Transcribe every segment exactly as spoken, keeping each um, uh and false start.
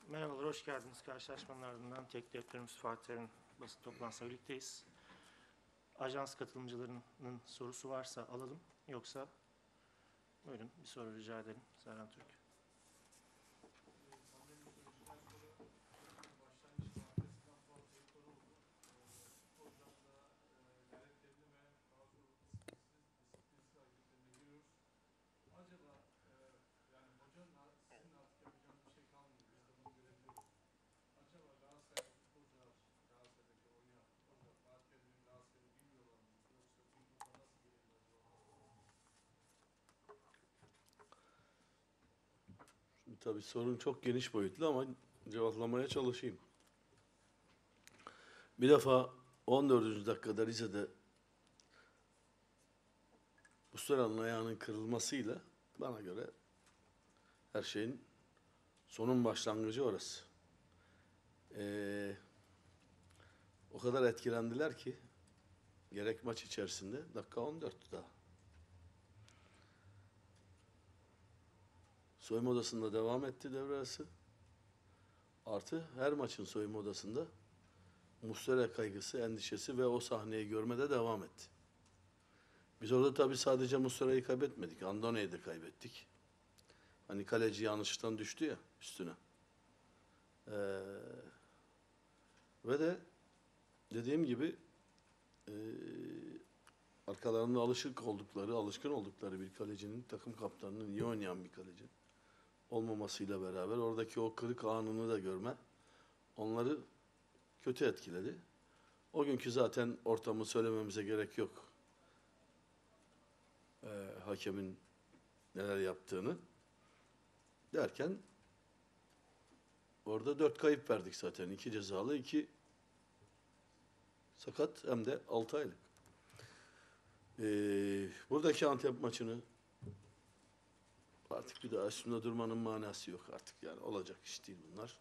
Merhabalar, hoş geldiniz. Karşılaşmanın ardından teknik direktörümüz Fatih Terim'in basın toplantısına birlikteyiz. Ajans katılımcılarının sorusu varsa alalım. Yoksa buyurun bir soru rica edelim. Serhan Türk. Tabii sorun çok geniş boyutlu ama cevaplamaya çalışayım. Bir defa on dördüncü dakikada Rize'de Muslera'nın ayağının kırılmasıyla bana göre her şeyin sonun başlangıcı orası. Ee, o kadar etkilendiler ki gerek maç içerisinde dakika on dörttü daha. Soyunma odasında devam etti devre arası. Artı her maçın soyunma odasında Muslera kaygısı, endişesi ve o sahneyi görmede devam etti. Biz orada tabii sadece Muslera'yı kaybetmedik. Andone'yi de kaybettik. Hani kaleci yanlışlıktan düştü ya üstüne. Ee, ve de dediğim gibi e, arkalarında alışık oldukları, alışkın oldukları bir kalecinin, takım kaptanının iyi oynayan bir kaleci olmamasıyla beraber oradaki o kırık anını da görme onları kötü etkiledi. O günkü zaten ortamı söylememize gerek yok. Ee, hakemin neler yaptığını derken orada dört kayıp verdik zaten. İki cezalı, iki sakat hem de altı aylık. Ee, buradaki Antep maçını artık bir daha üstünde durmanın manası yok artık. Yani olacak iş değil bunlar.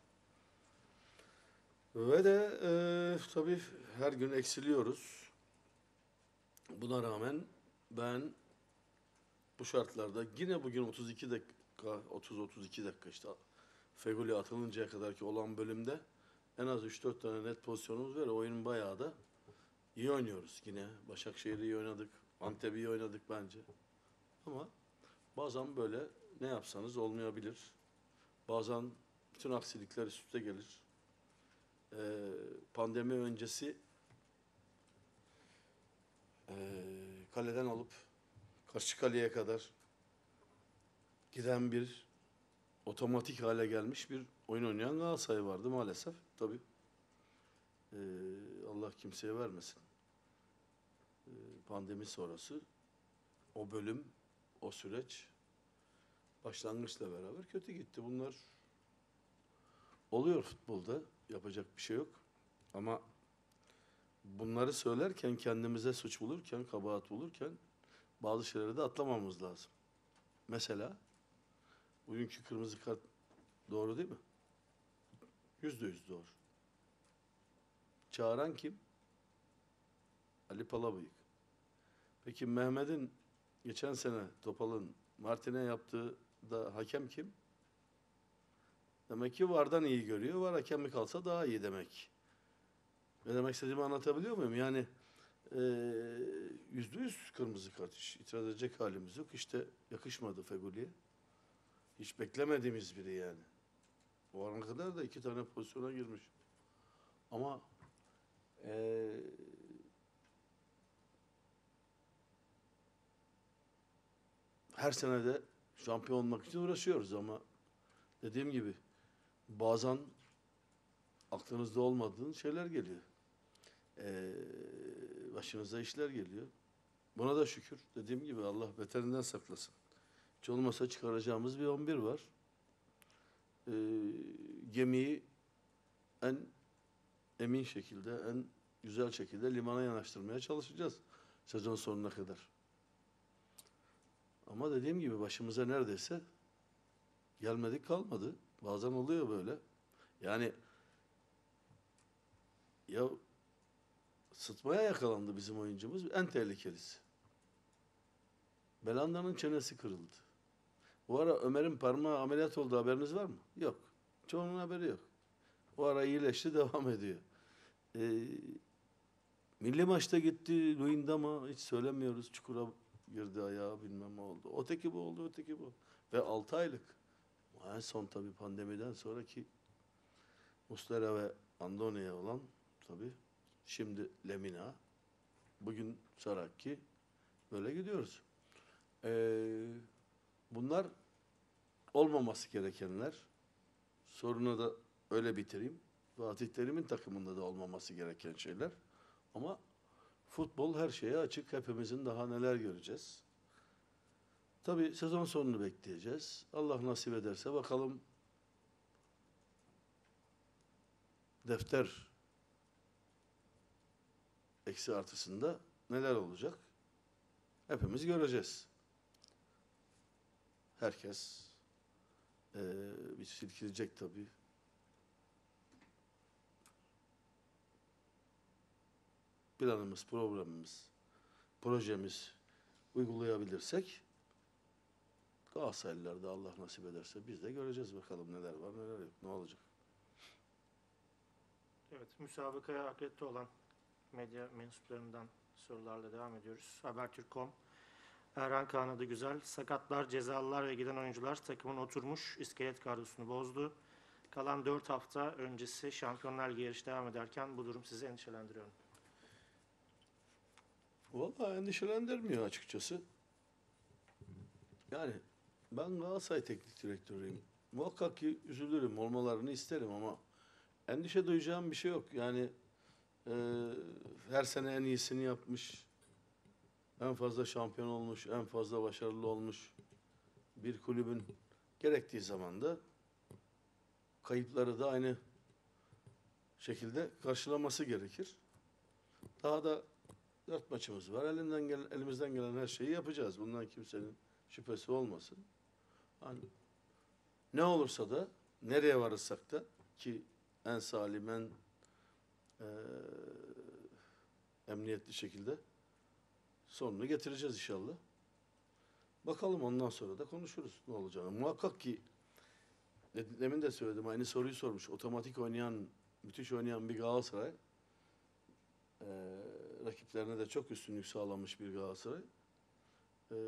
Ve de e, tabii her gün eksiliyoruz. Buna rağmen ben bu şartlarda yine bugün otuz iki dakika, otuz otuz iki dakika işte Feguli atılıncaya kadar ki olan bölümde en az üç dört tane net pozisyonumuz var. Oyunun bayağı da iyi oynuyoruz yine. Başakşehir'i iyi oynadık. Antep'i iyi oynadık bence. Ama bazen böyle ne yapsanız olmayabilir. Bazen bütün aksilikler üst üste gelir. Ee, pandemi öncesi e, kaleden alıp karşı kaleye kadar giden bir otomatik hale gelmiş bir oyun oynayan Galatasaray vardı maalesef. Tabii ee, Allah kimseye vermesin. Ee, pandemi sonrası o bölüm, o süreç başlangıçla beraber kötü gitti. Bunlar oluyor futbolda. Yapacak bir şey yok. Ama bunları söylerken kendimize suç bulurken, kabahat bulurken bazı şeyleri de atlamamız lazım. Mesela bugünkü kırmızı kart doğru değil mi? Yüzde yüz doğru. Çağıran kim? Ali Palabıyık. Peki Mehmet'in geçen sene Topal'ın Martin'e yaptığı da hakem kim? Demek ki VAR'dan iyi görüyor. VAR hakemi kalsa daha iyi demek. Ne demek istediğimi anlatabiliyor muyum? Yani yüzde yüz kırmızı kart. Hiç itiraz edecek halimiz yok. İşte yakışmadı Feguli'ye. Hiç beklemediğimiz biri yani. O ana kadar da iki tane pozisyona girmiş. Ama ee, her sene de şampiyon olmak için uğraşıyoruz ama dediğim gibi bazen aklınızda olmadığın şeyler geliyor. Ee, başınıza işler geliyor. Buna da şükür. Dediğim gibi Allah beterinden saklasın. Hiç olmasa çıkaracağımız bir on bir var. Ee, gemiyi en emin şekilde, en güzel şekilde limana yanaştırmaya çalışacağız sezon sonuna kadar. Ama dediğim gibi başımıza neredeyse gelmedik kalmadı. Bazen oluyor böyle. Yani ya sıtmaya yakalandı bizim oyuncumuz. En tehlikelisi. Belanda'nın çenesi kırıldı. Bu ara Ömer'in parmağı ameliyat oldu, haberiniz var mı? Yok. Çoğunun haberi yok. O ara iyileşti, devam ediyor. Ee, milli maçta gitti, Luyendama hiç söylemiyoruz. Çukura girdi ayağı, bilmem ne oldu. Öteki bu oldu, öteki bu. Ve altı aylık. En son tabii pandemiden sonraki Muslera ve Andoni'ye olan tabii. Şimdi Lemina. Bugün Saraki. Böyle gidiyoruz. Ee, bunlar olmaması gerekenler. Sorunu da öyle bitireyim. Fatih Terim'in takımında da olmaması gereken şeyler. Ama futbol her şeye açık. Hepimizin daha neler göreceğiz. Tabii sezon sonunu bekleyeceğiz. Allah nasip ederse bakalım defter eksi artısında neler olacak? Hepimiz göreceğiz. Herkes eee bir silkilecek tabii. Planımız, programımız, projemiz uygulayabilirsek Galatasaraylılar da Allah nasip ederse biz de göreceğiz bakalım neler var neler yok, ne olacak. Evet, müsabakaya akredite olan medya mensuplarından sorularla devam ediyoruz. Habertürk nokta com. Erhan Kaan adı güzel. Sakatlar, cezalılar ve giden oyuncular takımın oturmuş iskelet kadrosunu bozdu. Kalan dört hafta öncesi Şampiyonlar Ligi yarışı devam ederken bu durum sizi endişelendiriyor mu? Vallahi endişelendirmiyor açıkçası. Yani ben Galatasaray Teknik Direktörüyüm. Muhakkak ki üzülürüm, olmalarını isterim ama endişe duyacağım bir şey yok. Yani e, her sene en iyisini yapmış, en fazla şampiyon olmuş, en fazla başarılı olmuş bir kulübün gerektiği zaman da kayıpları da aynı şekilde karşılaması gerekir. Daha da dört maçımız var. Elinden gelen, elimizden gelen her şeyi yapacağız. Bundan kimsenin şüphesi olmasın. Hani ne olursa da, nereye varırsak da ki en salim, en eee, emniyetli şekilde sonunu getireceğiz inşallah. Bakalım ondan sonra da konuşuruz ne olacağını. Muhakkak ki demin de söyledim, aynı soruyu sormuş. Otomatik oynayan, müthiş oynayan bir Galatasaray, eee rakiplerine de çok üstünlük sağlamış bir Galatasaray. Eee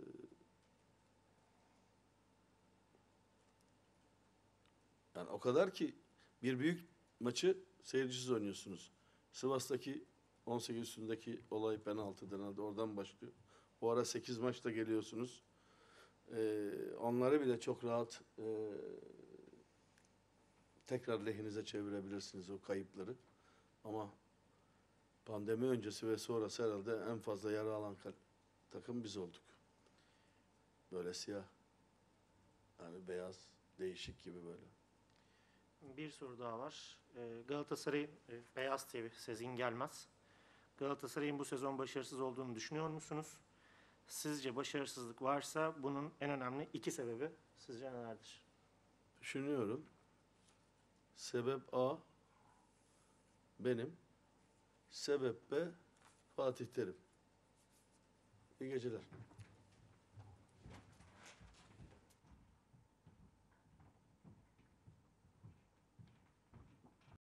Yani o kadar ki bir büyük maçı seyircisiz oynuyorsunuz. Sivas'taki on sekiz üstündeki olay penaltıdır. Herhalde oradan başlıyor. O ara sekiz maçta geliyorsunuz. Ee, onları bile çok rahat e, tekrar lehinize çevirebilirsiniz o kayıpları. Ama pandemi öncesi ve sonrası herhalde en fazla yara alan takım biz olduk. Böyle siyah, yani beyaz, değişik gibi böyle. Bir soru daha var. Ee, Galatasaray'ın e, Beyaz T V, Sezin Gelmez. Galatasaray'ın bu sezon başarısız olduğunu düşünüyor musunuz? Sizce başarısızlık varsa bunun en önemli iki sebebi sizce nelerdir? Düşünüyorum. Sebep A benim. Sebep B Fatih Terim. İyi geceler.